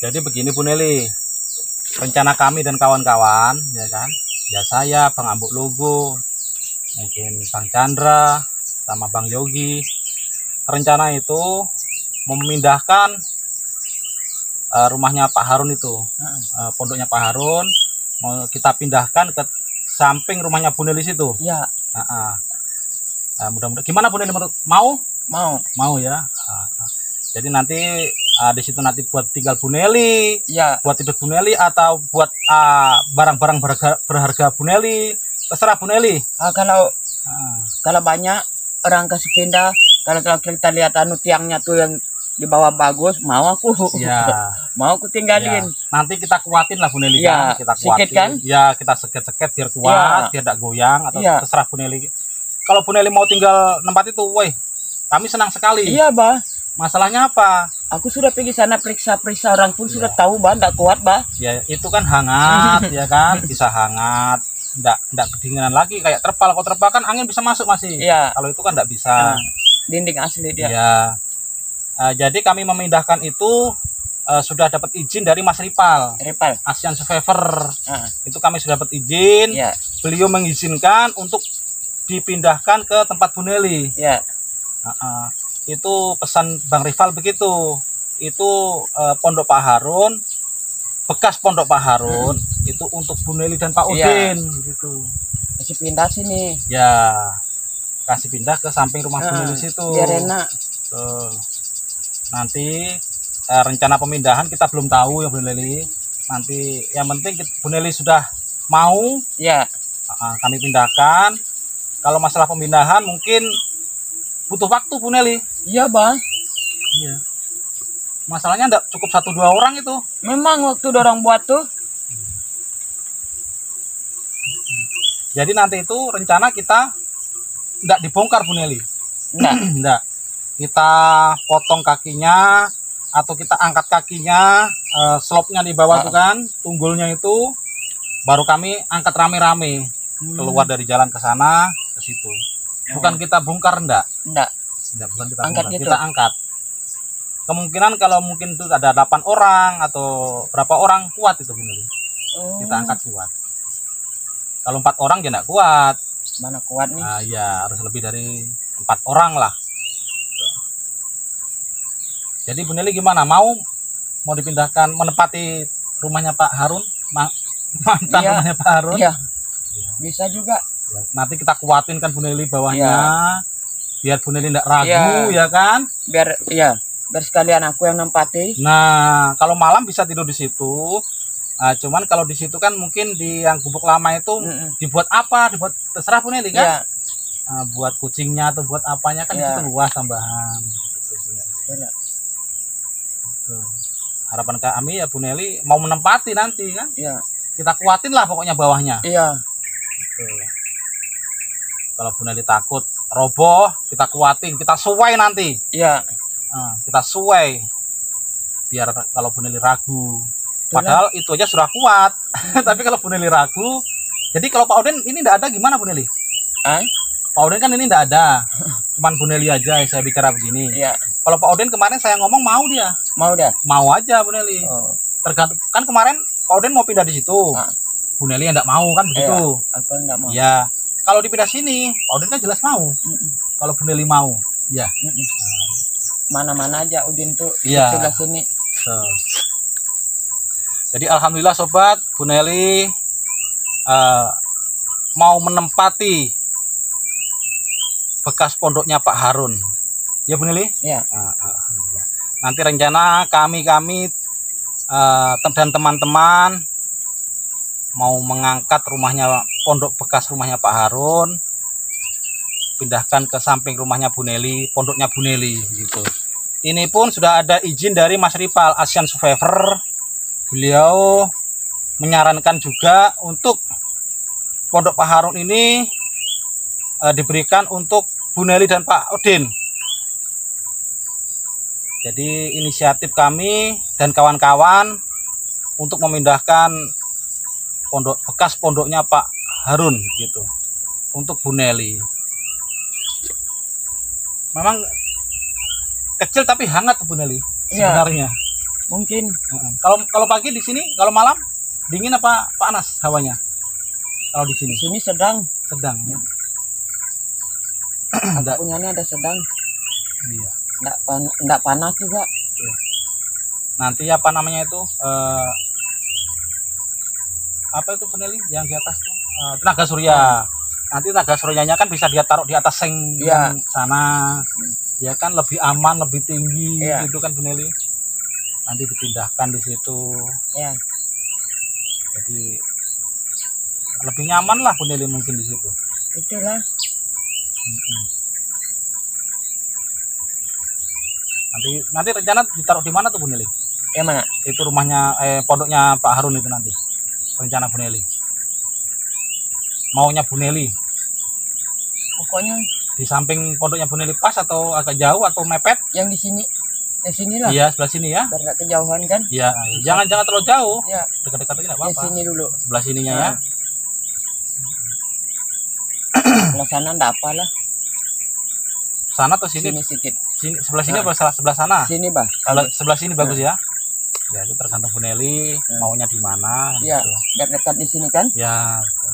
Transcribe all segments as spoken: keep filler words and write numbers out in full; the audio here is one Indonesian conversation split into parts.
Jadi begini Bu Neli, rencana kami dan kawan-kawan, ya kan, ya saya, Bang Ambuk Logo, mungkin Bang Chandra, sama Bang Yogi, rencana itu memindahkan uh, rumahnya Pak Harun itu, uh, pondoknya Pak Harun, mau kita pindahkan ke samping rumahnya Bu Neli situ. Ya. Uh -uh. Uh, mudah-mudahan, gimana Bu Neli menurut? Mau? Mau. Mau ya. Uh, uh. Jadi nanti uh, di situ nanti buat tinggal Bu Neli, ya. Buat tidur Bu Neli atau buat barang-barang uh, berharga, berharga Bu Neli, terserah Bu Neli. Ah, kalau uh. kalau banyak orang kasih pindah, kalau kita lihat anu tiangnya tuh yang di bawah bagus, mau aku. Ya. Mau aku tinggalin. Ya. Nanti kita kuatin lah Bu Neli ya. kan, kita kuatin. Sikit kan? Ya, kita seket-seket biar kuat, ya. Biar tidak goyang atau ya. Terserah Bu Neli. Kalau Bu Neli mau tinggal tempat itu, woi, kami senang sekali. Iya, Bah. Masalahnya apa? Aku sudah pergi sana periksa-periksa, orang pun ya. Sudah tahu, Bah, enggak kuat, Bah. Ya, itu kan hangat, ya kan? Bisa hangat. Enggak enggak kedinginan lagi kayak terpal. Kalau terpal kan angin bisa masuk masih. Iya. Kalau itu kan enggak bisa. Nah, dinding asli dia. Ya. Uh, jadi kami memindahkan itu uh, sudah dapat izin dari Mas Ripal. Ripal. Asian Survivor. Uh. Itu kami sudah dapat izin. Ya. Beliau mengizinkan untuk dipindahkan ke tempat Bu Neli. Ya. Uh -uh. Itu pesan Bang Rival begitu. Itu uh, pondok Pak Harun, bekas pondok Pak Harun, hmm. itu untuk Bu Neli dan Pak Udin, ya. Gitu. Kasih pindah sini. Ya, kasih pindah ke samping rumah nah, Bu Neli situ. Biar enak. Tuh. Nanti uh, rencana pemindahan kita belum tahu ya Bu Neli. Nanti yang penting kita, Bu Neli sudah mau, ya. Uh, kami pindahkan. Kalau masalah pemindahan mungkin butuh waktu Bu Neli. Iya, Bang. Iya. Masalahnya enggak cukup satu dua orang itu. Memang waktu orang buat tuh. Jadi nanti itu rencana kita enggak dibongkar Bu Neli. Enggak. Enggak. Kita potong kakinya atau kita angkat kakinya, uh, slopnya di bawah uh. tuh kan, tunggulnya itu baru kami angkat rame-rame hmm. keluar dari jalan ke sana ke situ. Bukan kita bongkar, enggak. Enggak. Enggak, bukan kita angkat bongkar. gitu. Kita angkat. Kemungkinan kalau mungkin itu ada delapan orang atau berapa orang kuat itu Bu Neli. Oh. Kita angkat kuat. Kalau empat orang ya enggak kuat. Mana kuat nih? Nah, ya harus lebih dari empat orang lah. Jadi Bu Neli gimana? Mau mau dipindahkan menempati rumahnya Pak Harun? Ma mantan iya. rumahnya Pak Harun? Iya. Bisa juga. Ya, nanti kita kuatin kan Bu Neli bawahnya, ya. Biar Bu Neli tidak ragu, ya. Ya kan? Biar, iya, biar sekalian aku yang nempati. Nah, kalau malam bisa tidur di situ. Nah, cuman kalau di situ kan mungkin di yang gubuk lama itu mm -mm. dibuat apa? Dibuat terserah Bu Neli kan? Ya. Nah, buat kucingnya atau buat apanya kan ya. Itu luas tambahan. Ya. Tuh. Harapan kami ya Bu Neli mau menempati nanti kan? Ya. Kita kuatin lah pokoknya bawahnya. Iya. Tuh. Kalau Bu Neli takut roboh, kita kuatin, kita suai nanti. Iya. Nah, kita suai. Biar kalau Bu Neli ragu. Padahal itu aja sudah kuat. Tapi kalau Bu Neli ragu, jadi kalau Pak Udin ini enggak ada gimana Bu Neli? Eh? Pak Udin kan ini enggak ada. Cuman Bu Neli aja yang saya bicara begini. Iya. Kalau Pak Udin kemarin saya ngomong mau dia. Mau dia? Mau aja Bu Neli. Oh. Tergantung kan kemarin Pak Udin mau pindah di situ. Ah. Bu Neli enggak mau kan begitu. Iya. Aku enggak mau. Iya. Kalau dipindah sini, Pak Udin kan jelas mau. Mm -mm. Kalau Bu Neli mau, ya. Mana-mana aja Udin tuh ya. Sebelah sini. So. Jadi alhamdulillah sobat, Bu Neli uh, mau menempati bekas pondoknya Pak Harun. Ya Bu Neli? Iya. Uh, alhamdulillah. Nanti rencana kami-kami uh, dan teman-teman mau mengangkat rumahnya, pondok bekas rumahnya Pak Harun, pindahkan ke samping rumahnya Bu Neli, pondoknya Bu Neli gitu. Ini pun sudah ada izin dari Mas Ripal Asian Survivor. Beliau menyarankan juga untuk pondok Pak Harun ini e, diberikan untuk Bu Neli dan Pak Udin. Jadi inisiatif kami dan kawan-kawan untuk memindahkan pondok bekas pondoknya Pak Harun gitu untuk Bu Neli. Memang kecil tapi hangat Bu Neli sebenarnya. Mungkin. Heeh. Kalau kalau pagi di sini, kalau malam dingin apa panas hawanya? Kalau di sini Di sini sedang. sedang. Ya. Ada punyanya ada sedang. Iya. Enggak pan enggak panas juga. Tuh. Nanti apa namanya itu? Eh, apa itu peneli yang di atas tuh? Eh, tenaga surya. Hmm. Nanti tenaga suryanya kan bisa dia taruh di atas seng ya. yang sana. Ya kan lebih aman, lebih tinggi ya. gitu kan Buneli. Nanti dipindahkan di situ. Ya. Jadi lebih nyaman lah Buneli mungkin di situ. Itulah. Hmm. Nanti nanti rencana ditaruh di mana tuh Buneli? Yang mana? Itu rumahnya eh pondoknya Pak Harun itu nanti. Rencana Buneli. Maunya Buneli. Pokoknya di samping pondoknya Buneli pas atau agak jauh atau mepet? Yang di sini. Di sini lah. Iya, sebelah sini ya. Biar kejauhan kan? Iya, jangan jangan terlalu jauh. Iya. Dekat-dekat aja enggak apa-apa. Di sini dulu. Sebelah sininya nah. ya. Sebelah sana enggak apalah. Sana atau sini? Sini sedikit. Sini sebelah sini nah. apa sebelah, sebelah sana? Sini, Bah. Sebelah, sebelah sini bagus nah. ya. Ya, itu tergantung Buneli nah. maunya di mana Iya, gitu. Biar dekat di sini kan? Ya. Betul.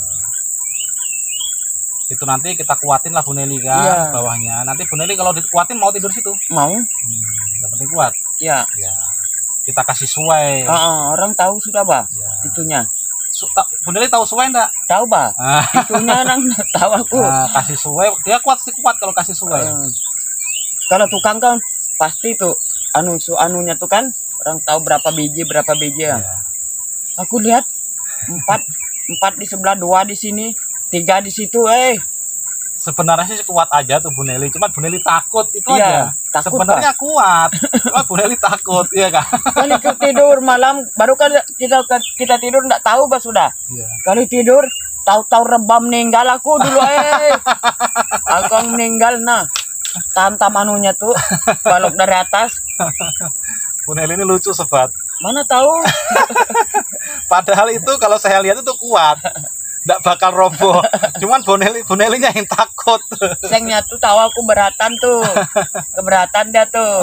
Itu nanti kita kuatin lah Buneli kan iya. bawahnya. Nanti Buneli kalau dikuatin mau tidur situ? Mau. Hmm, yang penting kuat. Iya. Ya. Kita kasih suai. Uh, uh, orang tahu sudah, Bah. Ya. Itunya. Su Buneli tahu suai enggak? Tahu, Bah. Ah. Itunya orang tahu aku. Nah, kasih suai, dia kuat sih kuat kalau kasih suai. Uh, kalau tukang kan pasti tuh anu su anunya tuh kan orang tahu berapa biji berapa biji ya. Ya. Aku lihat empat empat di sebelah, dua di sini, tiga di situ, eh. Sebenarnya sih kuat aja tuh Buneli, cuma Buneli takut itu iya, aja. Sebenarnya kuat, cuma Buneli takut, iya kan? Kali tidur malam, baru kan kita kita tidur nggak tahu bah sudah. Iya. Kali tidur, tahu-tahu rebam meninggal aku dulu, eh. Aku meninggal, nah. Tantam anunya tuh, balok dari atas. Buneli ini lucu sobat. Mana tahu? Padahal itu kalau saya lihat itu kuat. Nggak bakal roboh. Cuman Buneli, Bunelinya yang takut. Sengnya tuh tahu aku beratan tuh. Keberatan dia tuh.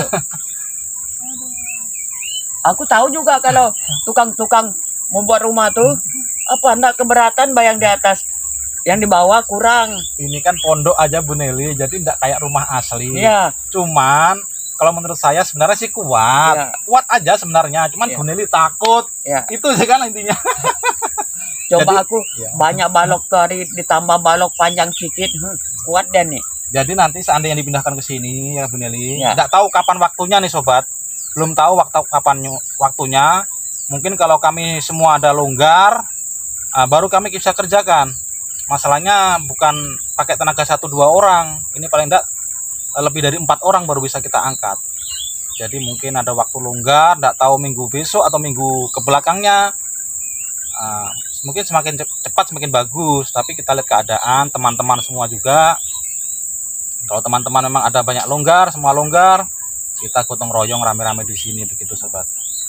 Aku tahu juga kalau tukang-tukang membuat rumah tuh, apa enggak keberatan bayang di atas. Yang di bawah kurang. Ini kan pondok aja Buneli, jadi enggak kayak rumah asli. Iya. Cuman kalau menurut saya sebenarnya sih kuat. Iya. Kuat aja sebenarnya, cuman iya. Buneli takut. Iya. Itu sih kan intinya. Coba jadi, aku iya. banyak balok kari ditambah balok panjang sedikit, hmm, kuat deh nih. Jadi nanti seandainya dipindahkan ke sini ya Buneli, iya. enggak tahu kapan waktunya nih sobat. Belum tahu waktu kapan waktunya. Mungkin kalau kami semua ada longgar, uh, baru kami bisa kerjakan. Masalahnya bukan pakai tenaga satu dua orang, ini paling enggak lebih dari empat orang baru bisa kita angkat. Jadi mungkin ada waktu longgar, enggak tahu minggu besok atau minggu kebelakangnya. Uh, mungkin semakin cepat semakin bagus, tapi kita lihat keadaan teman-teman semua juga. Kalau teman-teman memang ada banyak longgar, semua longgar, kita gotong royong rame-rame di sini begitu sobat.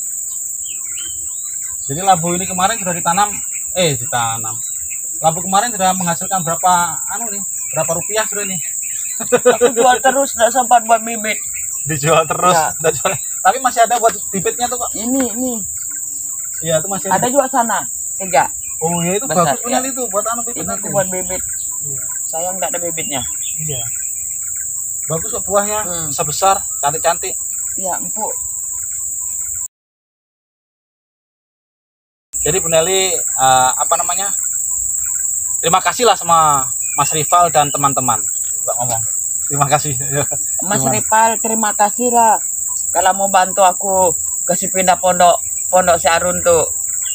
Jadi labu ini kemarin sudah ditanam, eh ditanam. Labu kemarin sudah menghasilkan berapa anu nih? Berapa rupiah sudah nih? Aku jual terus, nggak sempat buat bibit. Dijual terus, ya. Jual. Tapi masih ada buat bibitnya tuh kok. Ini, ini. Iya, itu masih ada. Ada juga sana, tiga. Oh iya itu besar, bagus benar ya. Itu buat anu bibit nanti. Buat bibit. Iya. Sayang nggak ada bibitnya. Iya. Bagus kok buahnya, hmm. sebesar, cantik-cantik. Iya, empuk. Jadi Buneli uh, apa namanya? Terima kasih lah sama Mas Rival dan teman-teman. Mbak ngomong. Terima kasih. Mas Gimana? Rival, terima kasih lah. Kalau mau bantu aku kasih pindah pondok pondok si Arun tuh.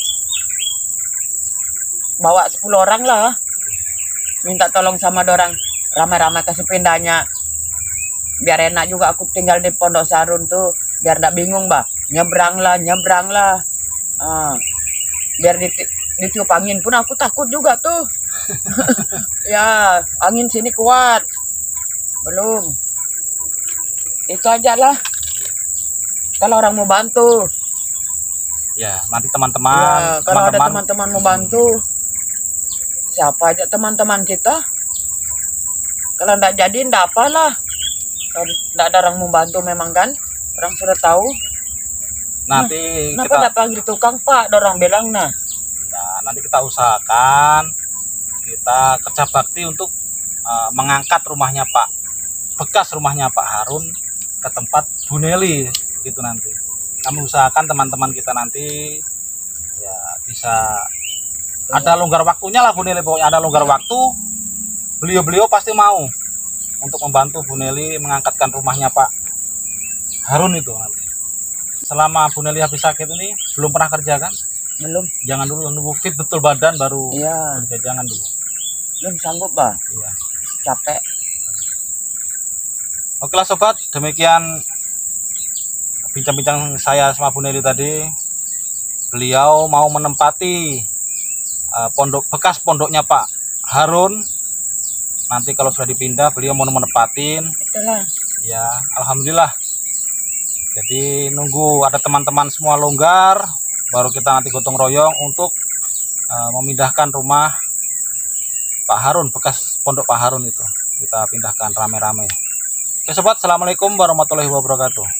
Bawa sepuluh orang lah. Minta tolong sama dorang. Ramai-ramai kasih pindahnya. Biar enak juga aku tinggal di pondok si Arun tuh. Biar enggak bingung, Bah. Nyebrang lah, nyebrang lah. Ah. Biar diti ditiup angin pun aku takut juga tuh. Ya, angin sini kuat. Belum. Itu aja lah. Kalau orang mau bantu. Ya, nanti teman-teman. Ya, kalau teman -teman. ada teman-teman mau bantu. Siapa aja teman-teman kita. Kalau enggak jadi, enggak apalah. Kalau enggak ada orang mau bantu memang kan. Orang sudah tahu. Nanti Kenapa kita nggak panggil tukang Pak? Dorang bilang nah. nah, nanti kita usahakan kita kerja bakti untuk uh, mengangkat rumahnya Pak, bekas rumahnya Pak Harun ke tempat Bu Neli gitu nanti. Kami usahakan teman-teman kita nanti ya bisa ada longgar waktunya lah Bu Neli, pokoknya ada longgar waktu. Beliau-beliau pasti mau untuk membantu Bu Neli mengangkatkan rumahnya Pak Harun itu nanti. Selama Bu Neli habis sakit ini belum pernah kerja kan? Belum. Jangan dulu, nunggu fit betul badan baru Iya. kerja, jangan dulu. Belum sanggup Bah. Iya. Capek. Oke lah sobat, demikian bincang-bincang saya sama Bu Neli tadi. Beliau mau menempati uh, pondok bekas pondoknya Pak Harun. Nanti kalau sudah dipindah, beliau mau menempatin. Itulah. Ya, alhamdulillah. Jadi nunggu ada teman-teman semua longgar, baru kita nanti gotong royong untuk uh, memindahkan rumah Pak Harun, bekas pondok Pak Harun itu. Kita pindahkan rame-rame. Oke sobat, assalamualaikum warahmatullahi wabarakatuh.